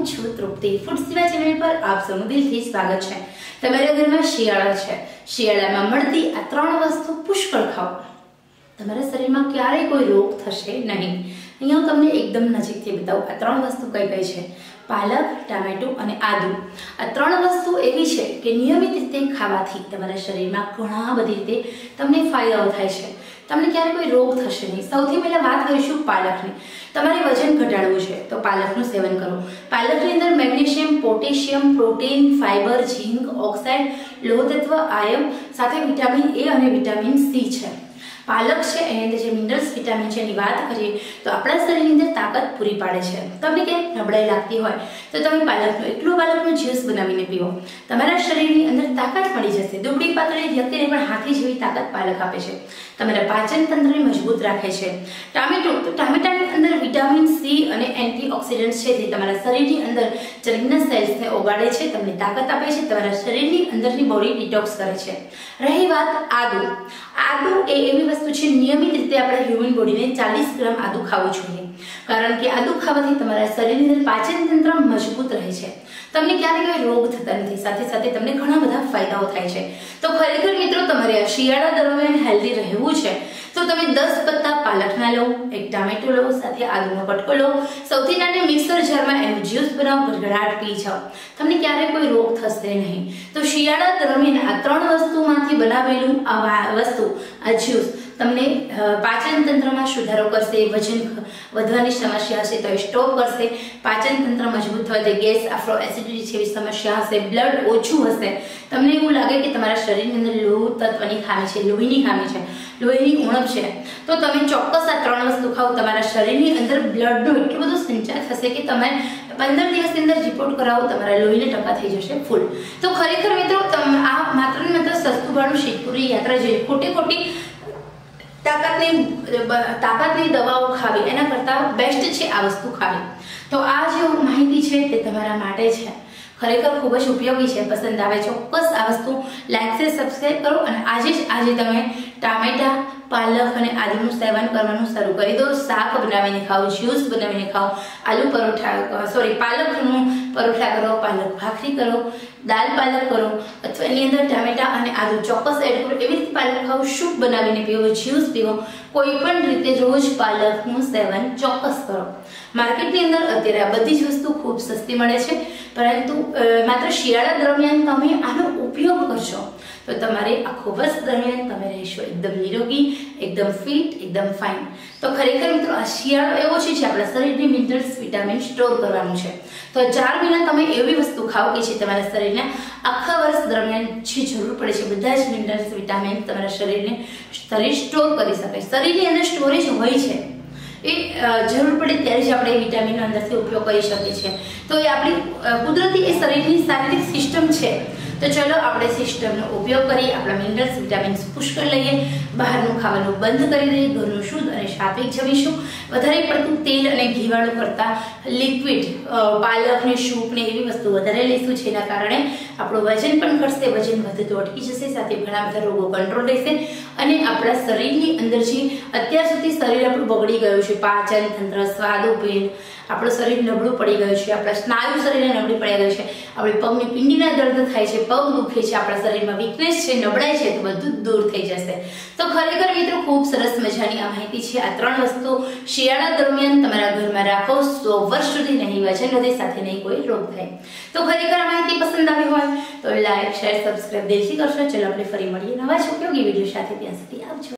હું છું તૃપ્તિ ફૂડ સેવા ચેનલ પર આપ સૌનું દિલથી સ્વાગત છે। તમારા ઘરમાં શિયાળો છે, શિયાળામાં મળતી આ ત્રણ વસ્તુ પુષ્કળ ખાઓ, તમારા શરીરમાં ક્યારેય કોઈ રોગ થશે નહીં। અહીંયા હું તમને એકદમ નજીકથી બતાવું આ ત્રણ વસ્તુ કઈ કઈ છે। પાલક, ટામેટું અને આદુ। આ ત્રણ વસ્તુ એવી છે કે નિયમિત રીતે ખાવાથી તમારા શરીરમાં ઘણા બધી રીતે તમને ફાયદાઓ થાય છે, તમને ક્યારે કોઈ રોગ થશે નહીં। સૌથી પહેલા વાત કરીશું પાલકની। તમારે વજન ઘટાડવું છે તો પાલકનું સેવન કરો। પાલકની અંદર magnesium, potassium, protein, fibre, zinc, oxide, લોહ તત્વ, આયર્ન સાથે વિટામિન એ અને વિટામિન સી છે। પાલક છે એની અંદર જે મિનરલ્સ, વિટામિન છે એની વાત કરીએ તો આપણા શરીરની અંદર તાકાત પૂરી પાડે છે। તમને ક્યાંક નબળાઈ લાગતી હોય તો તમે એકલું પાલકનું જ્યુસ બનાવીને પીવો, તમારા શરીરની અંદર તાકાત મળી જશે। દુબળી પાતળી વ્યક્તિને પણ હાથી જેવી તાકાત પાલક આપે છે, તમારા પાચન તંત્રને મજબૂત રાખે છે। ટામેટું, તો ટામેટાની અંદર વિટામિન સી અને એન્ટીઓક્સિડન્ટ્સ છે જે તમારા શરીરની અંદર ચરબીના સેલ્સને ઓગાળે છે, તમને તાકાત આપે છે, તમારા શરીરની અંદરની બોડી ડિટોક્સ કરે છે। રહી વાત આદુ એ એવી વસ્તુ છે નિયમિત રીતે આપણા હ્યુમન બોડીને 40 ગ્રામ આદુ ખાવું જોઈએ, કારણ કે આદુ ખાવાથી તમારા શરીરની અંદર પાચન તંત્ર મજબૂત રહે છે, તમને ક્યારેય કોઈ રોગ થતા નથી, સાથે સાથે તમને ઘણા બધા ફાયદાઓ થાય છે। તો ખરેખર મિત્રો તમારે આ શિયાળા દરમિયાન હેલ્ધી રહેવું છે તો તમે 10 પત્તા પાલકના લો, એક ટામેટું લો, સાથે આદુનો કટકો લો, સૌથી નાની મિક્સર જારમાં એનું જ્યુસ બનાવો, ગડગડાટ પી જાઓ, તમને ક્યારેય કોઈ રોગ થશે નહીં। તો શિયાળા દરમિયાન આ ત્રણ વસ્તુમાંથી બનાવેલું આ વસ્તુ, આ જ્યુસ તમને પાચન તંત્રમાં સુધારો કરશે, વજન વધવાની સમસ્યા હશે તો એ સ્ટોપ કરશે, પાચન તંત્ર મજબૂત થવાથી ગેસ, આફ્રો એસિડિટી જેવી સમસ્યા હશે, બ્લડ ઓછું હશે, તમને એવું લાગે કે તમારા શરીરની અંદર લોહ તત્વની ખામી છે, લોહીની ખામી છે, લોહીની ઉણપ છે, તો તમે ચોક્કસ આ ત્રણ વસ્તુ ખાઓ, તમારા શરીરની અંદર બ્લડનો એટલો બધો સંચાર થશે કે તમે 15 દિવસની અંદર રિપોર્ટ કરાવો, તમારા લોહીને ટકા થઈ જશે ફૂલ। તો ખરેખર મિત્રો આ માત્ર ને માત્ર સસ્તું ભાડું શીતપુરી યાત્રા જેવી ખોટી તાકાતની દવાઓ ખાવી એના કરતાં બેસ્ટ છે આ વસ્તુ ખાવી। તો આ જે માહિતી છે તે તમારા માટે છે, ખરેખર ખૂબ જ ઉપયોગી છે, પસંદ આવે ચોક્કસ આ વસ્તુ લાઈક છે, સબસ્ક્રાઇબ કરો અને આજે તમે ટામેટા, પાલક અને આદુનું સેવન કરવાનું શરૂ કરી દો। શાક બનાવીને ખાઓ, જ્યુસ બનાવીને ખાઓ, પાલકનું પરોઠા કરો, પાલક ભાખરી કરો, દાલ પાલક કરો, અથવા એની અંદર ટામેટા અને આદુ ચોક્કસ એડ કરો, એવી રીતે પાલક ખાઓ, સૂપ બનાવીને પીવો, જ્યુસ પીવો, કોઈ પણ રીતે રોજ પાલકનું સેવન ચોક્કસ કરો। માર્કેટની અંદર અત્યારે આ બધી જ વસ્તુ ખૂબ સસ્તી મળે છે, પરંતુ માત્ર શિયાળા દરમિયાન તમે આનો ઉપયોગ કરશો તો તમારે આખો વર્ષ દરમિયાન તમે રહેશો એકદમ નિરોગી, એકદમ ફિટ, એકદમ ફાઇન। તો ખરેખર મિત્રો આ શિયાળો એવો છે જે આપણા શરીરની મિનરલ્સ, વિટામિન સ્ટોર કરવાનું છે, તો 4 મહિના તમે એવી વસ્તુ ખાઓ કે જે તમારા શરીરને આખા વર્ષ દરમિયાન જે જરૂર પડે છે બધા જ મિનરલ્સ, વિટામિન તમારા શરીર સ્ટોર કરી શકે। શરીરની અંદર સ્ટોરેજ હોય છે, એ જરૂર પડે ત્યારે જ આપણે વિટામિનનો અંદરથી ઉપયોગ કરી શકીએ છીએ, તો એ આપણી કુદરતી એ શરીરની શારીરિક સિસ્ટમ છે। તો ચલો આપણે સિસ્ટમનો ઉપયોગ કરીએ, આપણા મિનરલ્સ, વિટામિન્સ પુષ્કળ લઈએ, બહારનું ખાવાનું બંધ કરી દઈએ, ઘરનું શુદ્ધ અને સાત્વિક જમીશું, વધારે પડતું તેલ અને ઘીવાળું કરતાં લિક્વિડ પાલક ને સૂપ ને એવી વસ્તુ વધારે લઈશું, જેના કારણે આપણું વજન પણ ઘટશે, વજન વધતું અટકી જશે, સાથે ઘણા બધા રોગો કંટ્રોલ રહેશે અને આપણા શરીરની અંદર જે અત્યાર સુધી શરીર આપણું બગડી ગયું છે, પાચન તંત્ર, સ્વાદુપિંડ, આપણું શરીર નબળું પડી ગયું છે, આપણા સ્નાયુ શરીરને નબળી પડી ગયું છે, આપણી પગની પિંડીના દર્દ થાય છે, પગ દુખે છે, આપણા શરીરમાં વીકનેસ છે, નબળાઈ છે, તો બધું દૂર થઈ જશે। તો ખરેખર મિત્રો ખૂબ સરસ મજાની આ માહિતી છે। આ ત્રણ વસ્તુ શિયાળા દરમિયાન તમારા ઘરમાં રાખો, 100 વર્ષ સુધી નહીં વજન વધે, સાથે નહીં કોઈ રોગ થાય। તો ખરેખર આ માહિતી પસંદ આવી હોય તો લાઈક, શેર, સબસ્ક્રાઇબ દિલથી કરશો। ચલો આપણે ફરી મળીએ નવા જ ઉપયોગી વિડીયો સાથે, ત્યાં સુધી આવજો।